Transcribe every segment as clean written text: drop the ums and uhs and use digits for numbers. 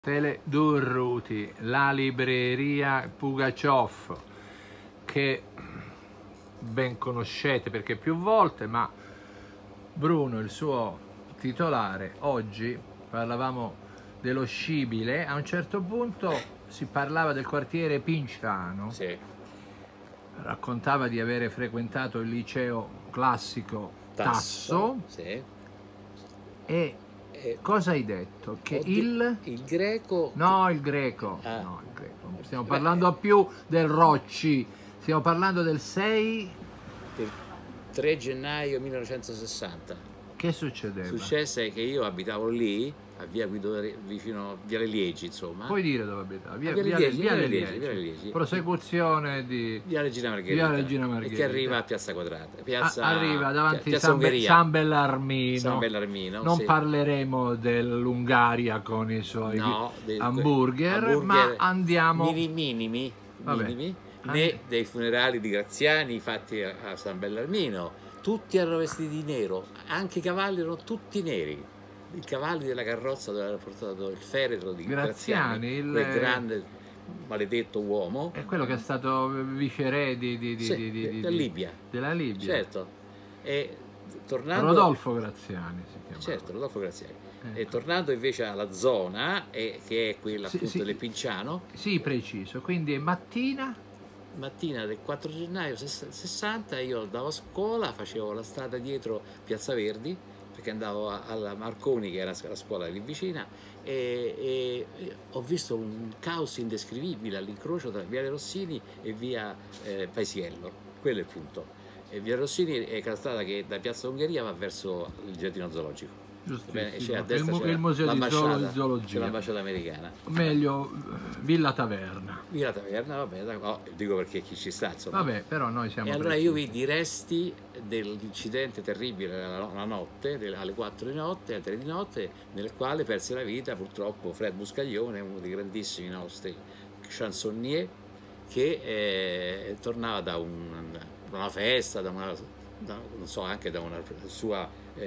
Durruti, la libreria Pugaciov, che ben conoscete perché più volte, ma Bruno, il suo titolare, oggi parlavamo dello scibile, a un certo punto si parlava del quartiere Pinciano, Sì. Raccontava di avere frequentato il liceo classico Tasso, sì. e cosa hai detto? Che il greco... No, il greco. Ah. No, il greco. Non stiamo parlando più del Rocci, stiamo parlando del 6... Del 3 gennaio 1960. Che succedeva? Successe che io abitavo lì, a via Guido, vicino via Le Liegi, insomma. Puoi dire dove abitava? Via Le Liegi. Prosecuzione di Via Regina Margherita. E che arriva a Piazza Quadrata. Arriva davanti a Ungheria. San Bellarmino. San Bellarmino. Non parleremo dell'Ungaria con i suoi hamburger, ma hamburger andiamo... minimi, né dei funerali di Graziani fatti a San Bellarmino. Tutti erano vestiti di nero, anche i cavalli erano tutti neri. I cavalli della carrozza dove era portato il feretro di Graziani, il grande maledetto uomo. È quello che è stato viceré della Libia. Certo. E tornando... Rodolfo Graziani si chiama. Certo, Rodolfo Graziani. E tornando invece alla zona, che è quella appunto del Pinciano. Sì, preciso. Quindi è mattina del 4 gennaio 60 io andavo a scuola, facevo la strada dietro Piazza Verdi, perché andavo alla Marconi, che era la scuola lì vicina, e ho visto un caos indescrivibile all'incrocio tra Viale Rossini e via Paisiello. Quello è il punto. E via Rossini è la strada che da Piazza Ungheria va verso il giardino zoologico. Giustissimo. A destra il museo di zoologia, l'ambasciata americana. Meglio Villa Taverna. Villa Taverna, vabbè, dico perché chi ci sta, insomma. Vabbè, però noi siamo... E allora io vidi i resti dell'incidente terribile la notte, alle 4 di notte, alle 3 di notte, nel quale perse la vita purtroppo Fred Buscaglione, uno dei grandissimi nostri chansonnier, che tornava da una festa, non so, anche da una sua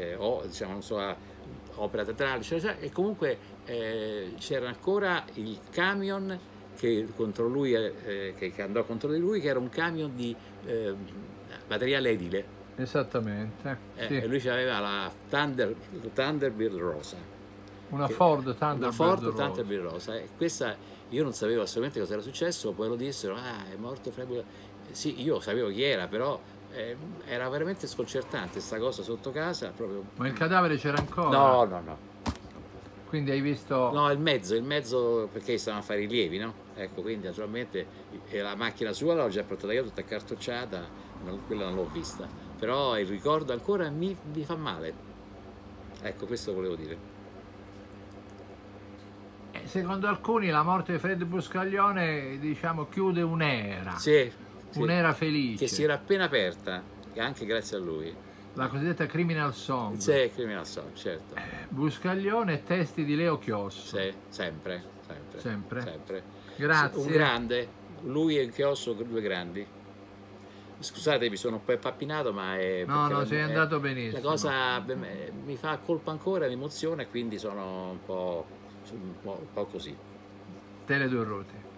opera teatrale, e comunque c'era ancora il camion che contro lui, che andò contro di lui, che era un camion di materiale edile. Esattamente. E lui aveva la Thunderbird rosa. Una Ford Thunderbird rosa. E questa io non sapevo assolutamente cosa era successo, poi lo dissero, è morto Fred. Sì, io sapevo chi era, però era veramente sconcertante questa cosa sotto casa proprio. Ma il cadavere c'era ancora? No. Quindi hai visto... No, il mezzo perché stavano a fare i rilievi, no? Ecco, quindi naturalmente la macchina sua l'ho già portata io tutta accartocciata, quella non l'ho vista, però il ricordo ancora mi fa male. Ecco, questo volevo dire. Secondo alcuni la morte di Fred Buscaglione, diciamo, chiude un'era. Sì. Un'era felice. Che si era appena aperta, anche grazie a lui. La cosiddetta Criminal Song. Sì, Criminal Song, certo. Buscaglione, testi di Leo Chiosso. Sì, sempre. Grazie. Un grande, lui e Chiosso, due grandi. Scusate, mi sono un po' impappinato, ma è... No, sei andato benissimo. La cosa mi fa colpa ancora, mi emoziona, quindi sono un po' così. Durruti.